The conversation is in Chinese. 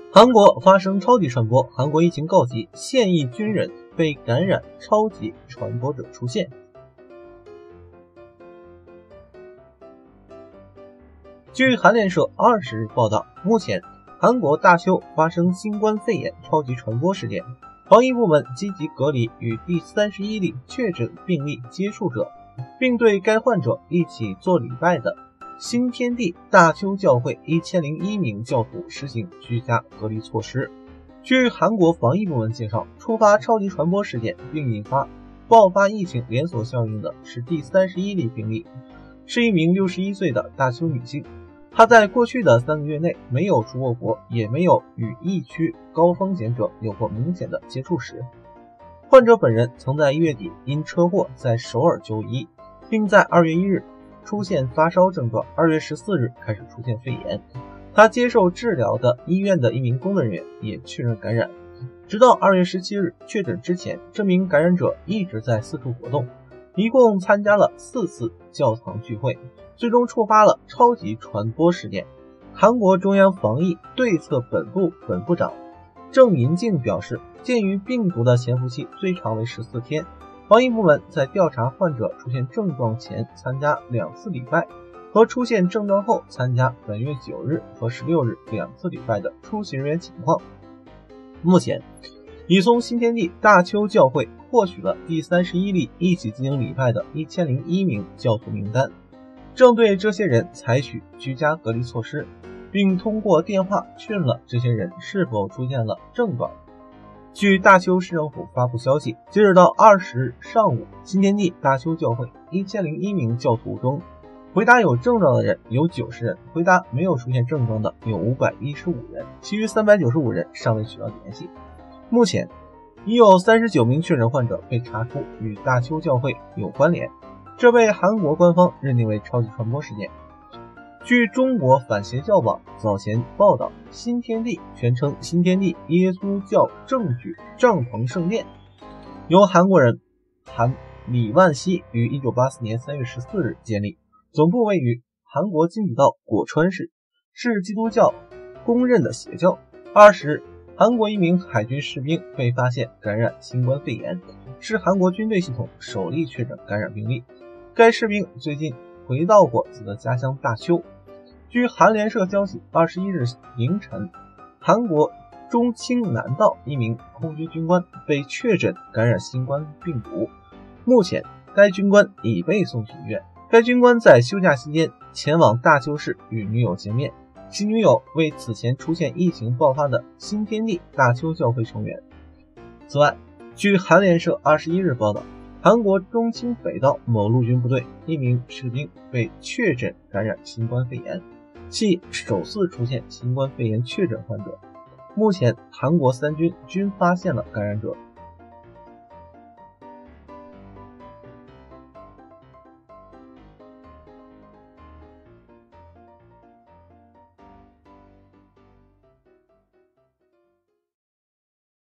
韩国发生超级传播，韩国疫情告急，现役军人被感染超级传播者出现。据韩联社20日报道，目前韩国大邱发生新冠肺炎超级传播事件，防疫部门积极隔离与第31例确诊病例接触者，并对该患者一起做礼拜的新天地大邱教会1001名教徒实行居家隔离措施。据韩国防疫部门介绍，触发超级传播事件并引发爆发疫情连锁效应的是第31例病例，是一名61岁的大邱女性。她在过去的3个月内没有出过国，也没有与疫区高风险者有过明显的接触史。患者本人曾在1月底因车祸在首尔就医，并在2月1日出现发烧症状，2月14日开始出现肺炎。他接受治疗的医院的一名工作人员也确认感染。直到2月17日确诊之前，这名感染者一直在四处活动，一共参加了4次教堂聚会，最终触发了超级传播事件。韩国中央防疫对策本部本部长郑银静表示，鉴于病毒的潜伏期最长为14天，防疫部门在调查患者出现症状前参加2次礼拜和出现症状后参加本月9日和16日2次礼拜的出席人员情况。目前已从新天地大邱教会获取了第31例一起进行礼拜的1001名教徒名单，正对这些人采取居家隔离措施，并通过电话确认了这些人是否出现了症状。据大邱市政府发布消息，截止到20日上午，新天地大邱教会1001名教徒中，回答有症状的人有90人，回答没有出现症状的有515人，其余395人尚未取得联系。目前已有39名确诊患者被查出与大邱教会有关联，这被韩国官方认定为超级传播事件。据中国反邪教网早前报道，新天地全称新天地耶稣教正举帐篷圣殿，由韩国人李万熙于1984年3月14日建立，总部位于韩国京畿道果川市，是基督教公认的邪教。20日，韩国一名海军士兵被发现感染新冠肺炎，是韩国军队系统首例确诊感染病例。该士兵最近回到过自己的家乡大邱。据韩联社消息，21日凌晨，韩国中清南道一名空军军官被确诊感染新冠病毒，目前该军官已被送去医院。该军官在休假期间前往大邱市与女友见面，其女友为此前出现疫情爆发的新天地大邱教会成员。此外，据韩联社21日报道，韩国中清北道某陆军部队一名士兵被确诊感染新冠肺炎，系首次出现新冠肺炎确诊患者。目前韩国3军均发现了感染者，